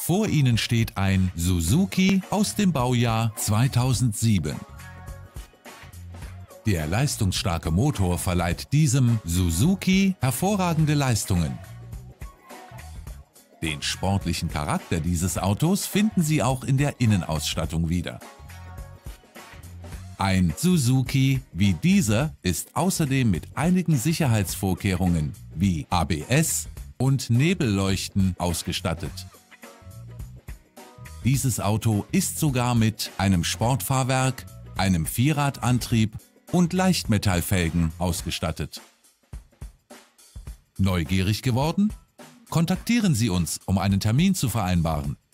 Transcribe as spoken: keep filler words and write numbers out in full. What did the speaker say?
Vor Ihnen steht ein Suzuki aus dem Baujahr zweitausendsieben. Der leistungsstarke Motor verleiht diesem Suzuki hervorragende Leistungen. Den sportlichen Charakter dieses Autos finden Sie auch in der Innenausstattung wieder. Ein Suzuki wie dieser ist außerdem mit einigen Sicherheitsvorkehrungen wie A B S und Nebelleuchten ausgestattet. Dieses Auto ist sogar mit einem Sportfahrwerk, einem Vierradantrieb und Leichtmetallfelgen ausgestattet. Neugierig geworden? Kontaktieren Sie uns, um einen Termin zu vereinbaren.